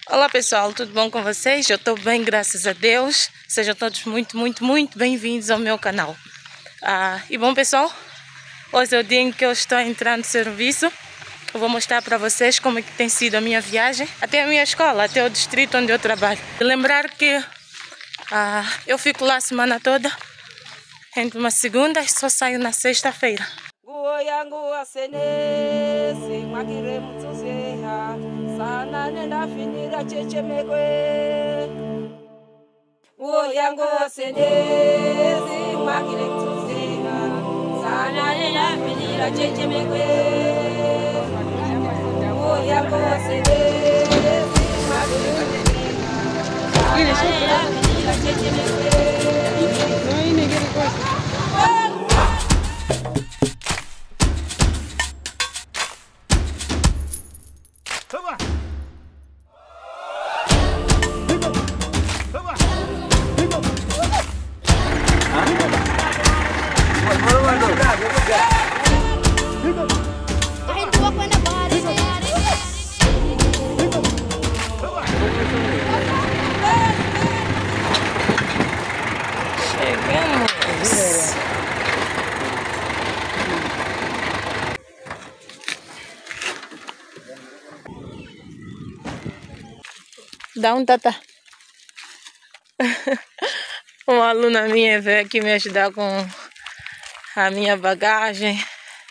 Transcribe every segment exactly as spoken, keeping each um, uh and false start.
Olá pessoal, tudo bom com vocês? Eu estou bem, graças a Deus. Sejam todos muito, muito, muito bem-vindos ao meu canal. Ah, e bom pessoal, hoje é o dia em que eu estou entrando no serviço. Eu vou mostrar para vocês como é que tem sido a minha viagem até a minha escola, até o distrito onde eu trabalho. E lembrar que ah, eu fico lá a semana toda, entre uma segunda e só saio na sexta-feira. Dá um tata. Uma aluna minha veio aqui me ajudar com a minha bagagem.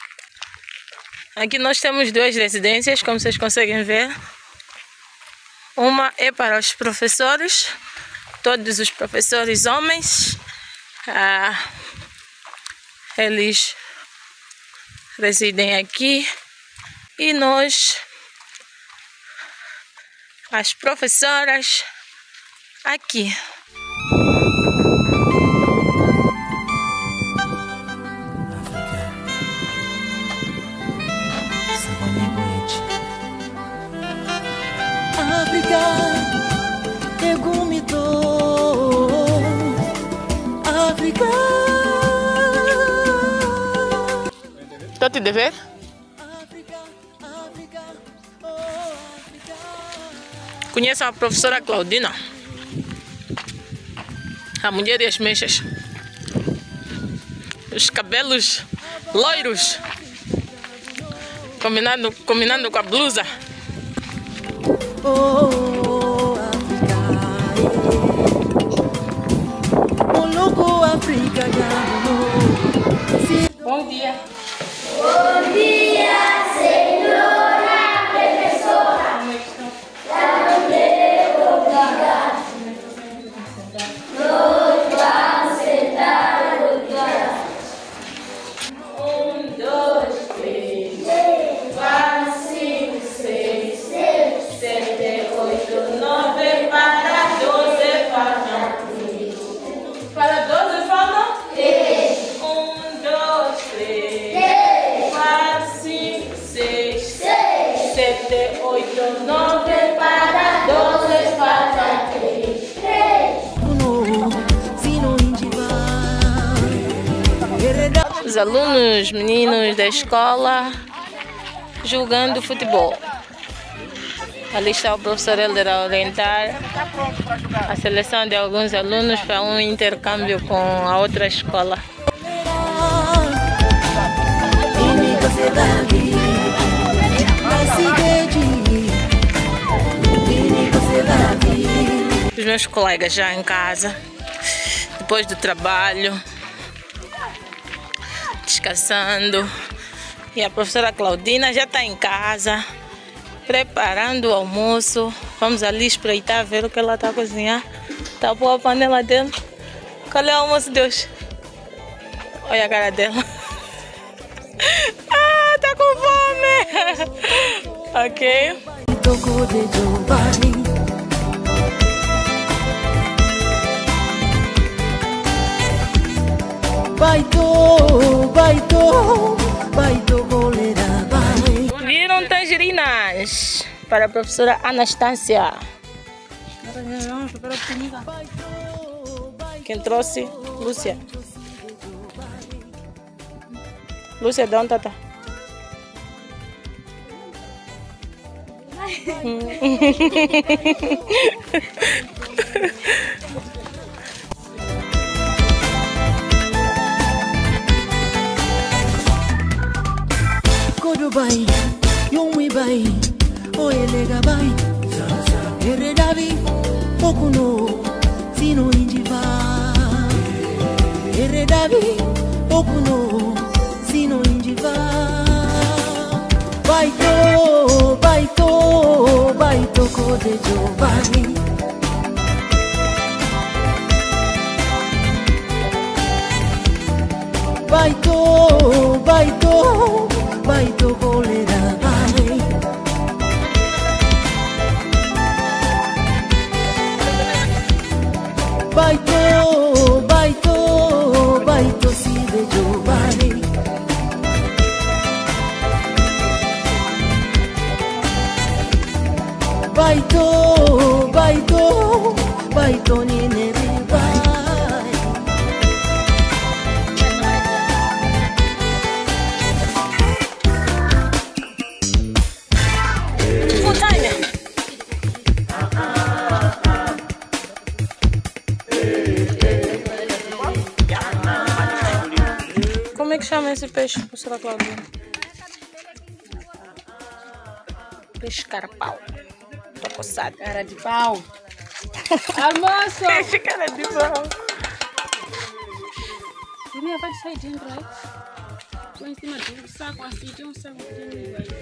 Aqui nós temos duas residências, como vocês conseguem ver. Uma é para os professores, todos os professores homens. Ah, eles residem aqui. E nós, as professoras, aqui. África, Egumito, África. Tá te dever? Conhece a professora Claudina? A mulher e as mechas. Os cabelos loiros. Combinando, combinando com a blusa. Oh, África. Oh, louco, África. Bom dia. Bom dia, senhora professora. Nós vamos sentar no lugar. Um, dois, três, quatro, cinco, seis, sete, oito, nove, para doze, falta três. Para doze, falta três. Um, dois, três, quatro, cinco, seis, sete, oito, nove, para doze, falta três. Os alunos, meninos da escola jogando futebol. Ali está o professor Helder a orientar a seleção de alguns alunos para um intercâmbio com a outra escola. Os meus colegas já em casa, depois do trabalho, descansando. E a professora Claudina já está em casa, preparando o almoço. Vamos ali espreitar, ver o que ela está a cozinhar. Tá boa a panela dela. Qual é o almoço de hoje? Olha a cara dela. Ah, tá com fome. Ok. Viram tangerinas para a professora Anastácia. Quem trouxe? Lúcia. Lúcia, de onde tá? Kodo bai, yomwi bai, o elega bai. Eredavi, okuno, sino injiva. Eredavi, okuno, sino injiva. Baito, baito, baito kode Giovanni. Baito, baito, baito kolera bale. Baito, baito, baito si de Giovanni. Baito, baito, baito ni neribai. Como é que chama esse peixe, professora Cláudia? Peixe carapau. Tô coçada. Cara de pau. Almoço! Peixe cara de pau. Minha vai sair dentro aí. Põe em cima de um saco assim, tem um saco pequenininho aí.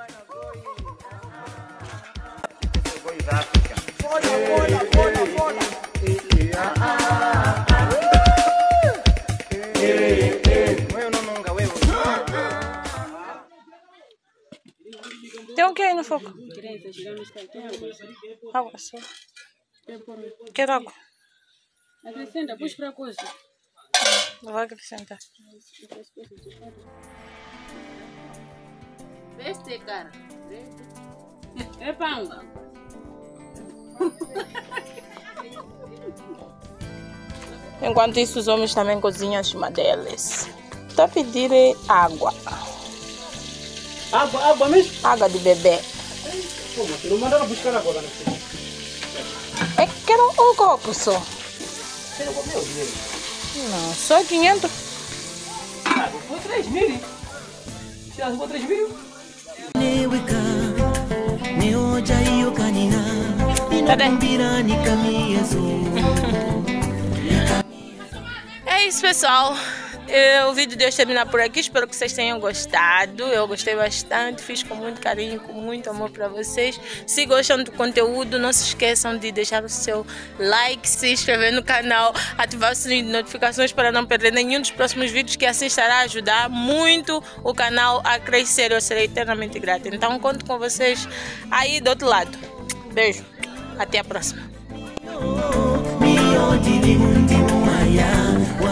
Folha, folha, folha, folha. Tem o que aí no fogo? Água só. Quero água. Acrescenta, puxa pra coisa. Não vai acrescentar. Veste, cara. É pão. Enquanto isso, os homens também cozinham acima deles. Estou a pedir água. Água, água mesmo? Água de bebê. Pô, mas tu não mandaram buscar agora, né? É que quero um copo só. Você não comeu dinheiro? Não, só quinhentos. Ah, não foi três mil. Se não for três mil? Neweka, neoja iyo kanina. Inakumbirani kamiyezo. É isso, pessoal. É, o vídeo de hoje termina por aqui. Espero que vocês tenham gostado. Eu gostei bastante. Fiz com muito carinho, com muito amor para vocês. Se gostam do conteúdo, não se esqueçam de deixar o seu like, se inscrever no canal, ativar o sininho de notificações para não perder nenhum dos próximos vídeos, que assim estará a ajudar muito o canal a crescer. Eu serei eternamente grata. Então, conto com vocês aí do outro lado. Beijo. Até a próxima.